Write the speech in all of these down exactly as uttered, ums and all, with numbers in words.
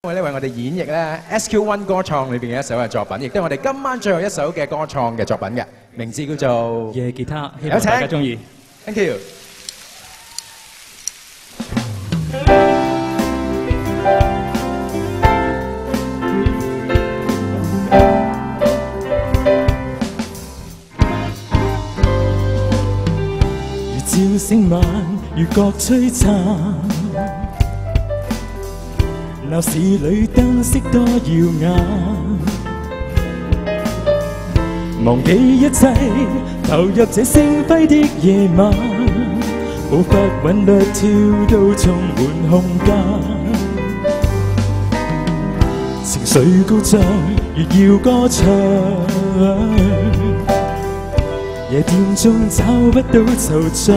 為咧為我哋演繹咧 S Q One 歌創裏邊嘅一首嘅作品，亦都係我哋今晚最後一首嘅歌創嘅作品嘅，名字叫做夜吉他，希望大家中意。 Thank you。 如照星晚，如角璀璨。 鬧市裏燈飾多耀眼，忘記一切，投入這星輝的夜晚，步伐韻律跳到充滿空間，情緒高漲，如要歌唱，夜店中找不到惆悵。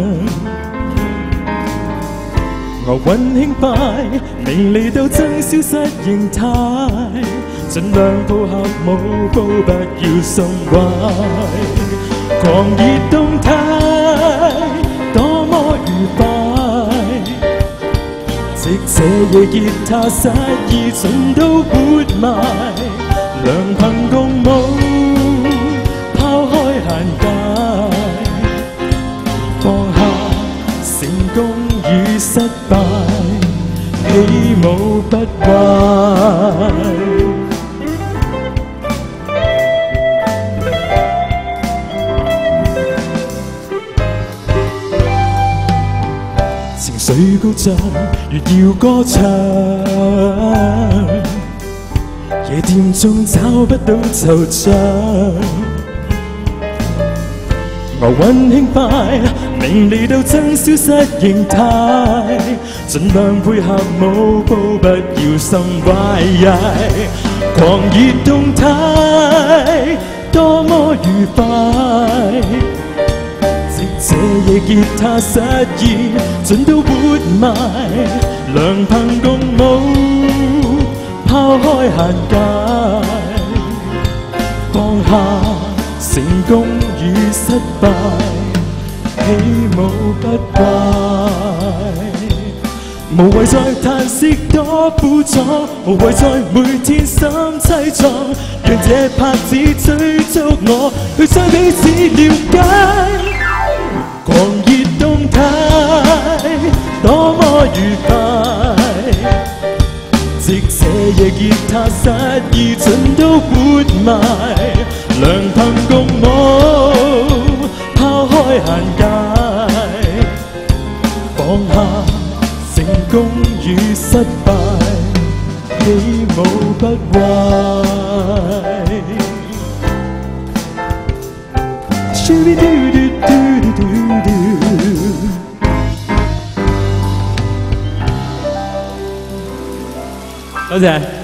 樂韻輕快，明嚟到爭消失形態，盡量配合舞步，不要鬆壞。狂熱動態，多麼愉快！即這夜吉他失意，盡都活埋，良朋共舞，拋開閒界，放下成功。 與失敗，起舞不壞。情緒高漲，如要歌唱，夜店中找不到惆悵。 樂韻輕快，明嚟到爭消失形態，盡量配合舞步，不要心壞。狂熱動態，多麼愉快！即這夜吉他失意，盡都活埋，良朋共舞，拋開閒界，放下。 成功與失敗，起舞不壞。無謂再嘆息多苦楚，無謂再每天心凄壯。讓這拍子追逐我，去將彼此了解。狂熱動態，多麼愉快！即這夜吉他失意，盡都活埋。 良朋共舞，拋開閒界，放下成功與失敗，起舞不壞。多謝。